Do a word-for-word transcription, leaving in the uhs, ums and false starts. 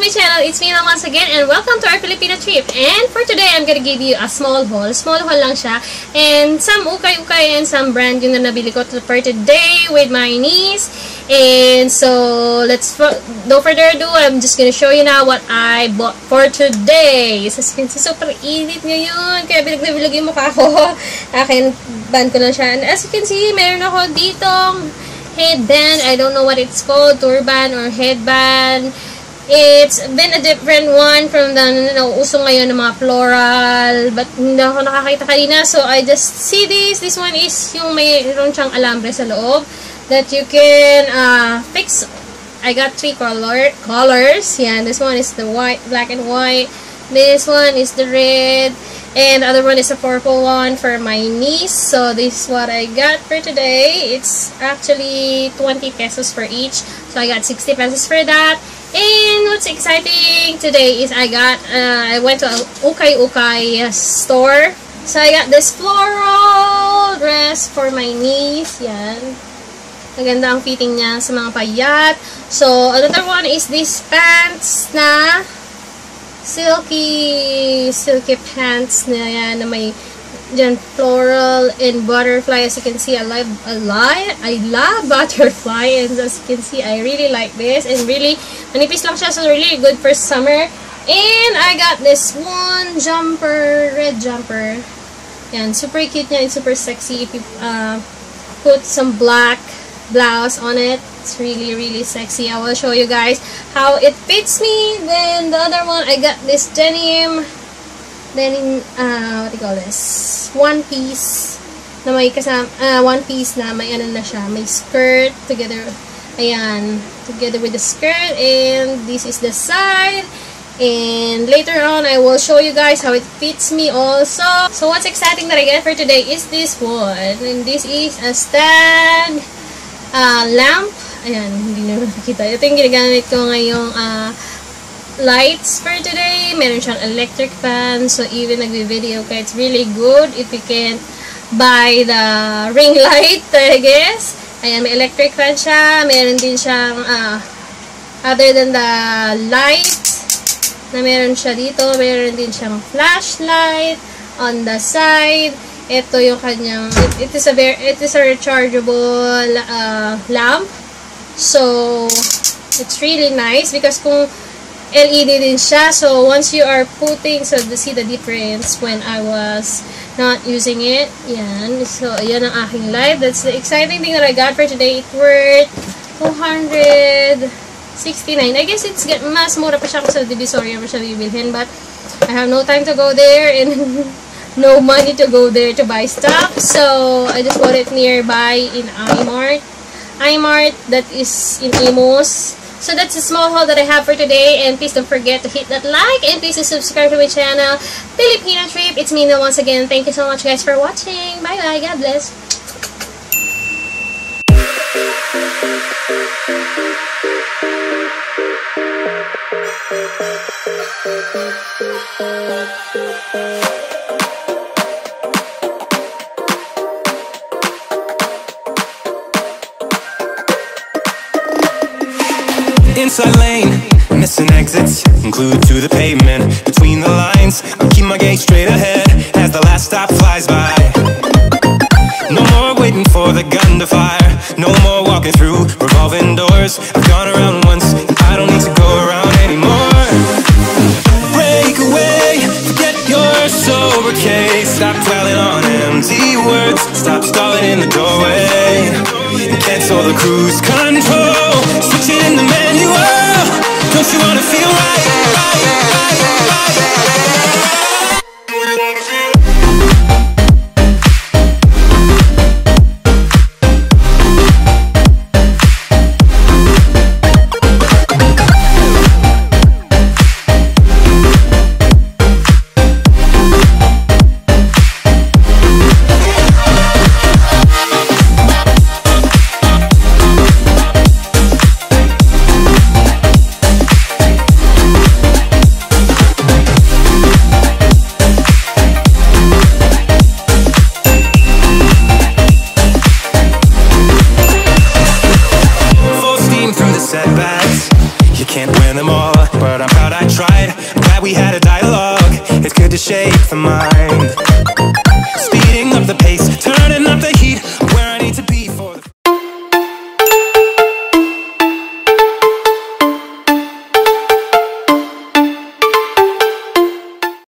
my channel. It's Mina once again and welcome to our Filipino trip. And for today, I'm gonna give you a small haul. Small haul lang siya. And some ukay-ukay and some brand yung na nabili ko for today with my niece. And so, let's, no further ado, I'm just gonna show you now what I bought for today. So, super init ngayon. Kaya bilag na bilag yung mukha ko. Akin, ban ko lang siya. And as you can see, meron ako ditong headband. I don't know what it's called, turban or headband. It's been a different one from the nauuso ngayon ng mga floral, but hindi ako nakakita kanina, so I just see this. This one is yung mayroon siyang alambre sa loob that you can uh, fix. I got three color colors. Yeah, this one is the white, black and white. This one is the red. And the other one is a purple one for my niece. So this is what I got for today. It's actually twenty pesos for each. So I got sixty pesos for that. And what's exciting today is I got, uh, I went to a Ukay Ukay store. So I got this floral dress for my niece. Yan. Maganda ang fitting niya sa mga payat. So another one is this pants na silky silky pants na yan, na may dyan floral and butterfly. As you can see, I love I love, I love butterfly, and as you can see, I really like this, and really manipis lang siya, so really good for summer. And I got this one jumper, red jumper. Yan, super cute niya and super sexy if you uh, put some black blouse on it. It's really really sexy. I will show you guys how it fits me. Then the other one, I got this denim denim uh what do you call this, one piece na may kasama, uh, one piece na may ano na siya, may skirt together. Ayan, together with the skirt, and this is the side. And later on, I will show you guys how it fits me also. So what's exciting that I get for today is this one, and this is a stand Uh, lamp. Ayan, hindi na nakikita. Ito yung ginagamit ko ngayong uh, lights for today. Meron siyang electric fan. So, even nagbi-video ka, it's really good if you can buy the ring light, I guess. Ayan, may electric fan siya. Meron din siyang, uh, other than the light, na meron siya dito, meron din siyang flashlight on the side. Ito yung kanyang, it, it is a very, it is a rechargeable uh, lamp. So, it's really nice because kung L E D din siya. So, once you are putting, so to see the difference when I was not using it. Yan. So, yan ang aking light. That's the exciting thing that I got for today. It worth two hundred sixty-nine. I guess it's get, mas mura pa siya kung sa Divisoria mo siya bibilhin. But, I have no time to go there and no money to go there to buy stuff, so I just bought it nearby in iMart. iMart, that is in Imus. So that's a small haul that I have for today, and please don't forget to hit that like, and please subscribe to my channel, Filipino Trip. It's Mina once again. Thank you so much guys for watching. Bye bye, God bless. Inside lane, missing exits, glued to the pavement. Between the lines, I keep my gaze straight ahead as the last stop flies by. No more waiting for the gun to fire. No more walking through revolving doors. I've gone around once, I don't need to go around anymore. Break away, forget your sober case. Stop dwelling on empty words. Stop stalling in the doorway and cancel the cruise control. Switch it in the manual. Don't you wanna feel right, right, right, right, right. Setbacks, you can't win them all, but I'm proud shape the mind.